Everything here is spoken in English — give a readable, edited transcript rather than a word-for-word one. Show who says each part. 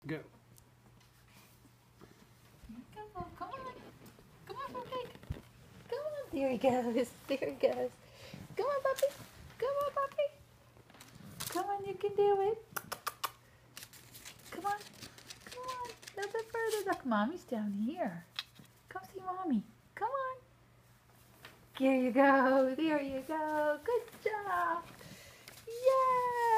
Speaker 1: Go.
Speaker 2: Come on. Come on, Fruitcake. Come on. There he goes. There he goes. Come on, puppy. Come on, puppy. Come on, you can do it. Come on. Come on. A little bit further. Look, Mommy's down here. Come see Mommy. Come on. There you go. There you go. Good job. Yeah.